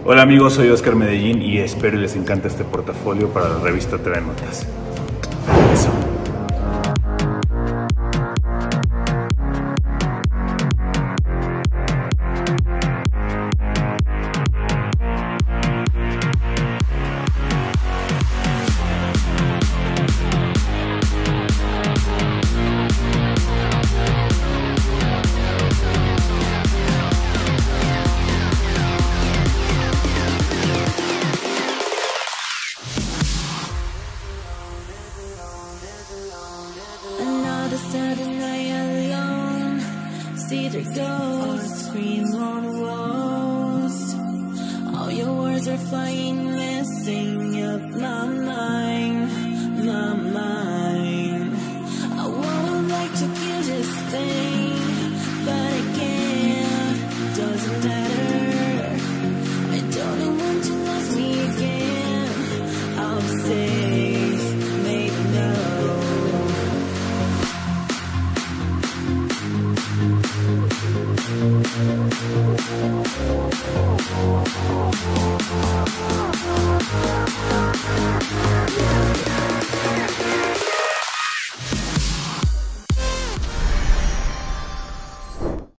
Hola amigos, soy Oscar Medellín y espero les encante este portafolio para la revista TV Notas. Eso. Saturday night alone, see the ghosts scream on the walls. All your words are flying, messing up my mind, my mind. I would like to kill this thing.